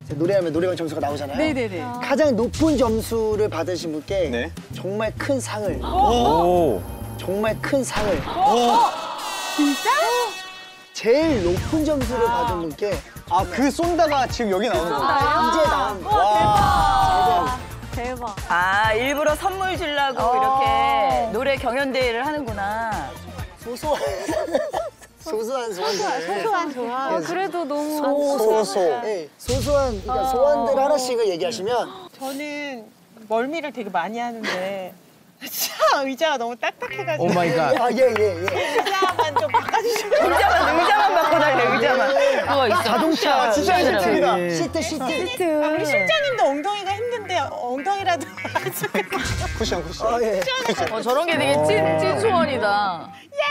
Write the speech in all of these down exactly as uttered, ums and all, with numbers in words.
노래하면 노래방 점수가 나오잖아요. 네네네. 가장 높은 점수를 받으신 분께 네. 정말 큰 상을, 오. 정말 큰 상을. 어? 진짜? 제일 높은 점수를 받은 분께 아, 그 쏜다가 지금 여기 나오는 거야? 이제 나온 거예요. 와, 대박. 아, 일부러 선물 주려고 어. 이렇게 노래 경연대회를 하는구나. 소소한 소소한 소원들. 소소한 좋아. 그래도 너무. 소소. 네, 소소한 그러니까 소원들 하나씩을 얘기하시면 저는 멀미를 되게 많이 하는데 차 의자가 너무 딱딱해가지고 오 마이 갓. 아, 예, 예, 예. 의자만 좀 바꿔주시면 의자만, 의자만 바꿔달래, 의자만. 그거 있어. 자동차 아, 진짜 재밌습니다. 시트, 시트. 아, 우리 실장님도 엉덩이가 힘든데 엉덩이라도 쿠션, 쿠션. 아, 예. 어, 저런 게 되게 찐, 찐 소원이다.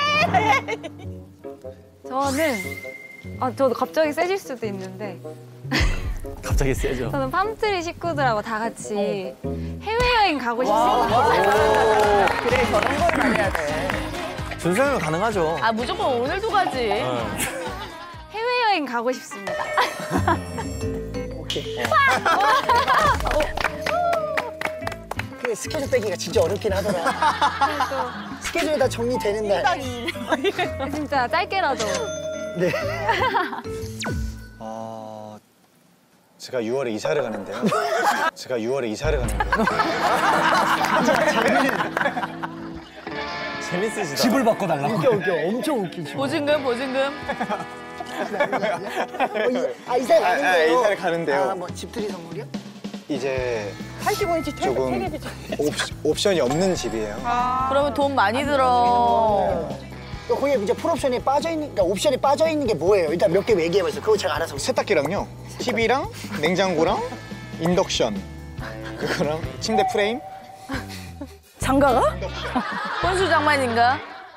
저는 아 저도 갑자기 세질 수도 있는데 갑자기 세죠. 저는 팜트리 식구들하고 다 같이 해외여행 가고 싶습니다. 그래, 저런 걸 많이 해야 돼. 준수하면 가능하죠. 아, 무조건 오늘도 가지. 해외여행 가고 싶습니다. 오케이. 그 스케줄 빼기가 진짜 어렵긴 하더라. 스케줄이 다 정리되는 날. 진짜 짧게라도. 네. 아, 제가 유월에 이사를 가는데요. 제가 유월에 이사를 가는데요. 재밌으시다. 집을 바꿔달라고. 웃겨, 웃겨. 엄청 웃기죠. 보증금, 보증금. 어, 이, 아, 이사 가는 아, 아, 거예요? 이사를 가는데요. 아, 뭐 집들이 선물이요? 이제 팔십오 인치 조금 텔레비전 옵시, 옵션이 없는 집이에요. 그러면 돈 많이 들어. 또 거기에 이제 풀옵션이 빠져있는, 그러니까 옵션이 빠져있는 게 뭐예요? 일단 몇 개 얘기해보세요. 그거 제가 알아서. 세탁기랑요. 티비랑 냉장고랑 인덕션. 그거랑 침대 프레임. 장가가? 혼수 장만인가?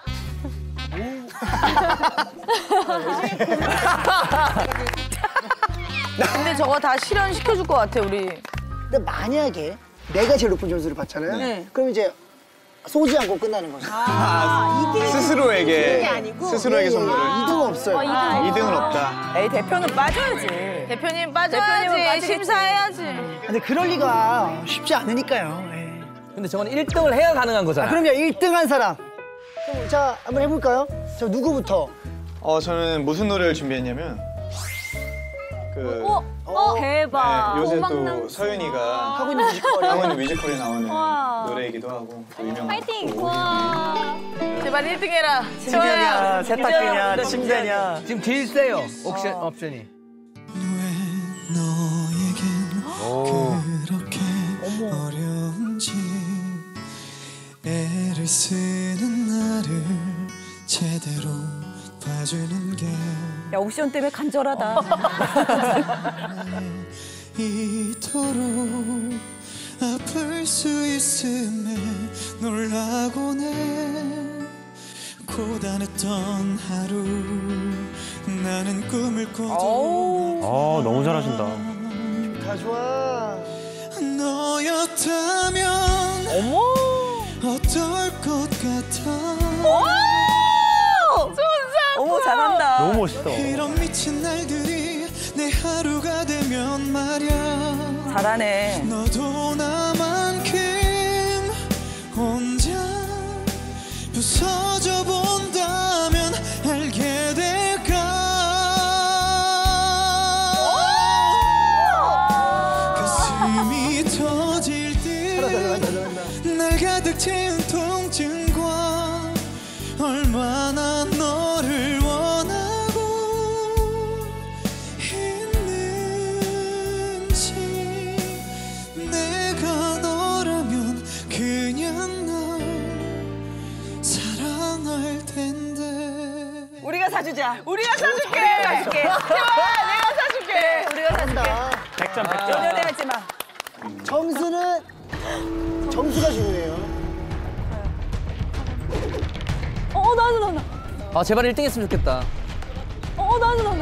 근데 저거 다 실현시켜줄 것 같아, 우리. 근데 만약에 내가 제일 높은 점수를 받잖아요. 네. 그럼 이제 쏘지 않고 끝나는 거죠. 아, 스스로에게 아니고? 스스로에게 선물을. 이 등 없어요. 이 등은 없다. 에이 대표는 빠져야지. 대표님 빠져야지, 심사해야지. 근데 그럴 리가 쉽지 않으니까요. 예. 근데 저건 일 등을 해야 가능한 거잖아. 아, 그럼요. 일 등 한 사람. 그럼 자, 한번 해볼까요? 저 누구부터? 어, 저는 무슨 노래를 준비했냐면 그 어? 어? 대박. 네, 요새 또 오막남. 서윤이가 하고 있는 뮤지컬이요? 하고 있는 뮤지컬에 나오는 와. 노래이기도 하고 또 유명한 파이팅! 또 와. 제발 일 등 해라. 침대냐, 세탁기냐, 진짜. 침대냐. 지금 딜 세요. 옵션, 옵션이. 왜 너에겐 오. 그렇게 어려운지 애를 쓰는 나를 제대로 봐주는 게 야, 옵션 때문에 간절하다. 이토록 아플 수 있음에 놀라곤 해 고단했던 하루 나는 꿈을 꾸도 어, 너무 잘하신다. 다 좋아. 너였다면 어머! 어떨 것 같아 어머, 잘한다. 너무 멋있다. 이런 미친 날들이 내 하루가 되면 말야 잘하네. 너도 나만큼 혼자 부서져 본다면 알게 될까 가슴이 터질 듯 날 가득 채운 통증과 얼마나 너를 원하고 있는지 내가 너라면 그냥 널 사랑할 텐데 우리가 사주자. 우리가 사줄게. 내가 사줄게. 제발, 내가 사줄게. 우리가 사줄게. 백 점, 백 점. 연연해하지 마. 점수는 점수가 중요해요. 어, 나도 나도. 아, 제발 일 등 했으면 좋겠다. 어, 나도 나도.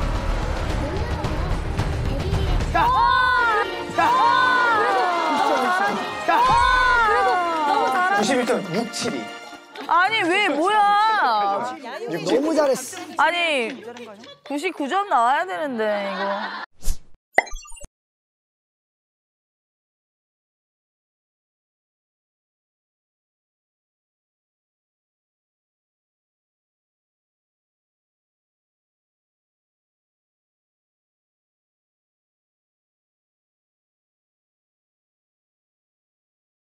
그래도 너무 잘하. 구십일 점 육칠이. 아니, 왜, 뭐야. 너무 잘했어. 아니, 구십구 점 나와야 되는데, 이거.